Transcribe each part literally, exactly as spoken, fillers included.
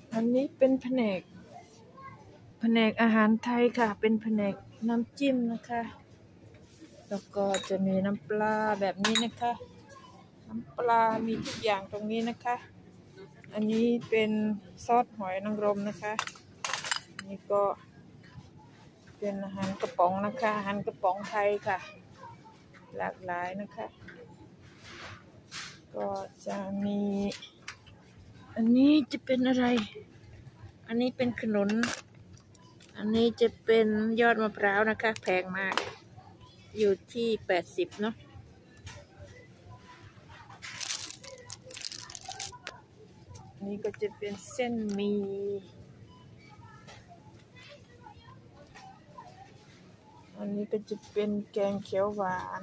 อันนี้เป็นแผนกแผนกอาหารไทยค่ะเป็นแผนกน้ำจิ้มนะคะแล้วก็จะมีน้ำปลาแบบนี้นะคะน้ำปลามีทุกอย่างตรงนี้นะคะอันนี้เป็นซอสหอยนางรมนะคะนี่ก็เป็นอาหารกระป๋องนะคะอาหารกระป๋องไทยค่ะหลากหลายนะคะก็จะมีอันนี้จะเป็นอะไรอันนี้เป็นขนุนอันนี้จะเป็นยอดมะพร้าวนะคะแพงมากอยู่ที่แปดสิบเนาะนี่ก็จะเป็นเส้นหมี่อันนี้ก็จะเป็นแกงเขียวหวาน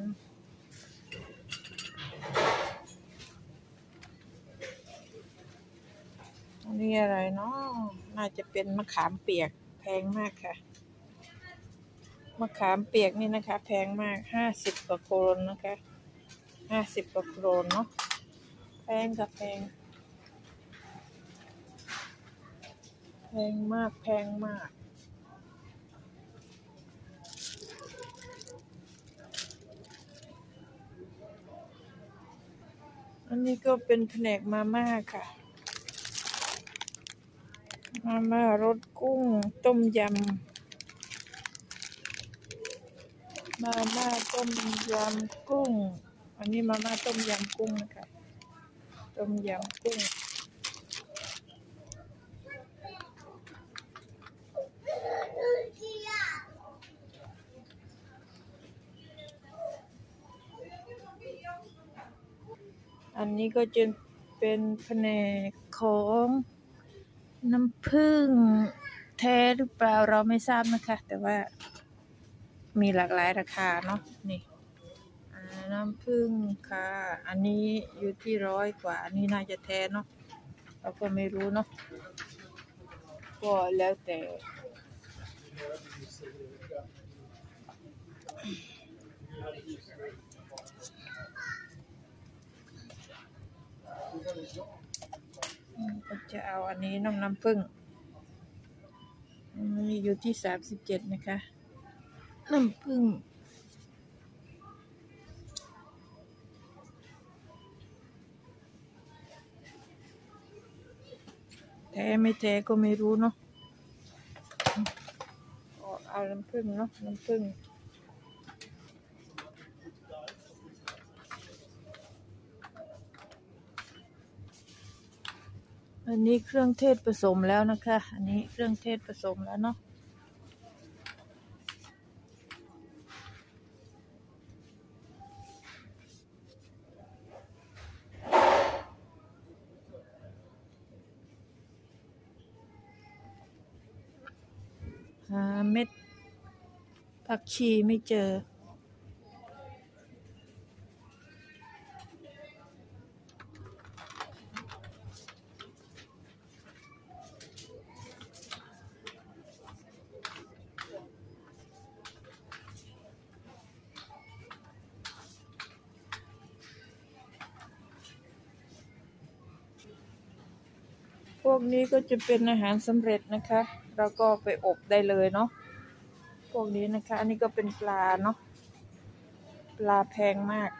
อันนี้อะไรเนาะน่าจะเป็นมะขามเปียกแพงมากค่ะมะขามเปียกนี่นะคะแพงมากห้าสิบกว่าโครนนะคะห้าสิบกว่าโครนเนาะแพงกับแพงแพงมากแพงมากอันนี้ก็เป็นแผนกมาม่าค่ะมาม่ารสกุ้งต้มยำมาม่าต้มยำกุ้งอันนี้มาม่าต้มยำกุ้งนะคะต้มยำกุ้งอันนี้ก็จะเป็นแผนกของน้ำผึ้งแท้หรือเปล่าเราไม่ทราบนะคะแต่ว่ามีหลากหลายราคาเนาะนี่น้ำผึ้งค่ะอันนี้อยู่ที่ร้อยกว่าอันนี้น่าจะแท้เนาะเราก็ไม่รู้เนาะก็แล้วแต่ก็จะเอาอันนี้น้ำน้ำผึ้งมีอยู่ที่สามสิบเจ็ดนะคะน้ำผึ้งแท้ไม่แท้ก็ไม่รู้เนาะเอาน้ำผึ้งเนาะน้ำผึ้งอันนี้เครื่องเทศผสมแล้วนะคะอันนี้เครื่องเทศผสมแล้วเนาะหาเม็ดผักชีไม่เจอพวกนี้ก็จะเป็นอาหารสำเร็จนะคะเราก็ไปอบได้เลยเนาะพวกนี้นะคะอันนี้ก็เป็นปลาเนาะปลาแพงมาก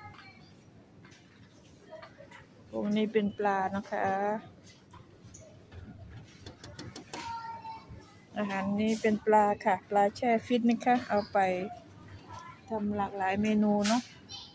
พวกนี้เป็นปลานะคะอาหารนี้เป็นปลาค่ะปลาแช่ฟิตนะคะเอาไปทำหลากหลายเมนูเนาะ